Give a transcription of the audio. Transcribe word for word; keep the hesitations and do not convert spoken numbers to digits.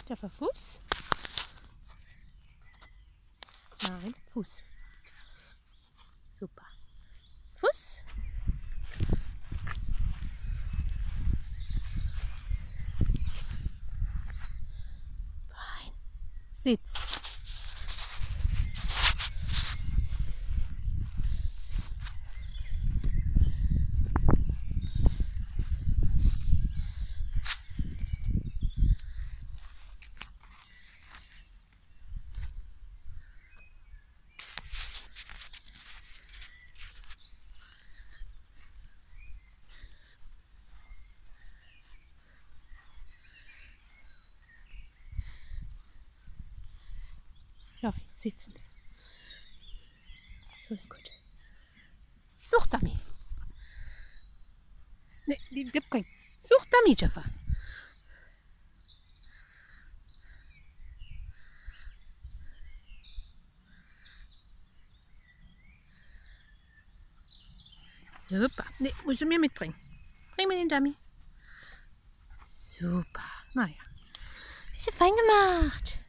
Jaffa, Fuß. Nein, Fuß. Super. Fuß. Fein. Sitz. Jaffi, sitzen. So ist gut. Such Dummy. Ne, bleib kein. Such Dummy, Jaffa. Super. Ne, musst du mir mitbringen. Bring mir den Dummy. Super. Naja. Ist ja fein gemacht.